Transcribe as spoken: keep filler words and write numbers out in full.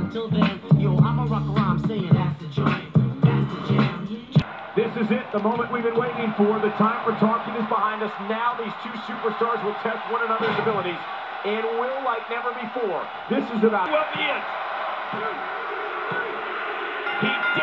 Until then, yo, I'ma rock around saying that's the joint, that's the jam. This is it, the moment we've been waiting for. The time for talking is behind us. Now these two superstars will test one another's abilities and will like never before. This is about... Well, he is. He